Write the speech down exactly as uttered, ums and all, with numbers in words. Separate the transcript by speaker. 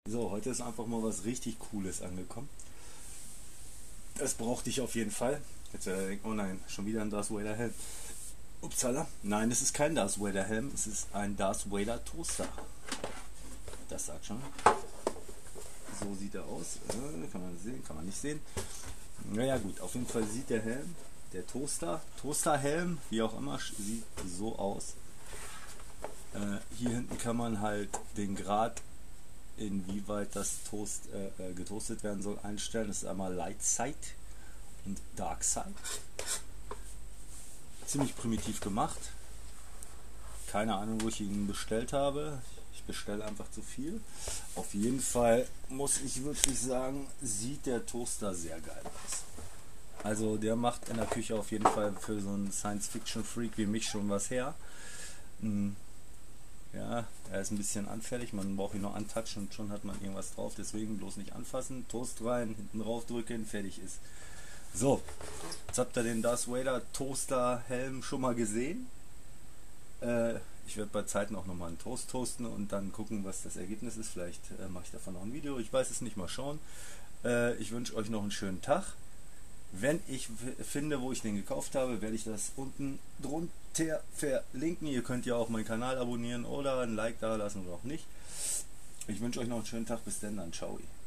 Speaker 1: So, heute ist einfach mal was richtig Cooles angekommen. Das brauchte ich auf jeden Fall. Jetzt wird er denken, oh nein, schon wieder ein Darth Vader Helm. Upsala. Nein, es ist kein Darth Vader Helm, es ist ein Darth Vader Toaster. Das sagt schon. So sieht er aus. Äh, kann man sehen, kann man nicht sehen. Naja gut, auf jeden Fall sieht der Helm, der Toaster, Toasterhelm, wie auch immer, sieht so aus. Äh, hier hinten kann man halt den Grad, inwieweit das Toast äh, getoastet werden soll, einstellen. Das ist einmal Light Side und Dark Side. Ziemlich primitiv gemacht. Keine Ahnung, wo ich ihn bestellt habe. Ich bestelle einfach zu viel. Auf jeden Fall muss ich wirklich sagen, sieht der Toaster sehr geil aus. Also der macht in der Küche auf jeden Fall für so einen Science-Fiction-Freak wie mich schon was her. Ja, er ist ein bisschen anfällig, man braucht ihn noch antatschen und schon hat man irgendwas drauf, deswegen bloß nicht anfassen, Toast rein, hinten drauf drücken, fertig ist. So, jetzt habt ihr den Darth Vader Toaster Helm schon mal gesehen. Äh, ich werde bei Zeiten auch nochmal einen Toast toasten und dann gucken, was das Ergebnis ist. Vielleicht äh, mache ich davon noch ein Video, ich weiß es nicht, mal schauen. Äh, ich wünsche euch noch einen schönen Tag. Wenn ich finde, wo ich den gekauft habe, werde ich das unten drunter verlinken. Ihr könnt ja auch meinen Kanal abonnieren oder ein Like da lassen oder auch nicht. Ich wünsche euch noch einen schönen Tag. Bis dann, dann ciao.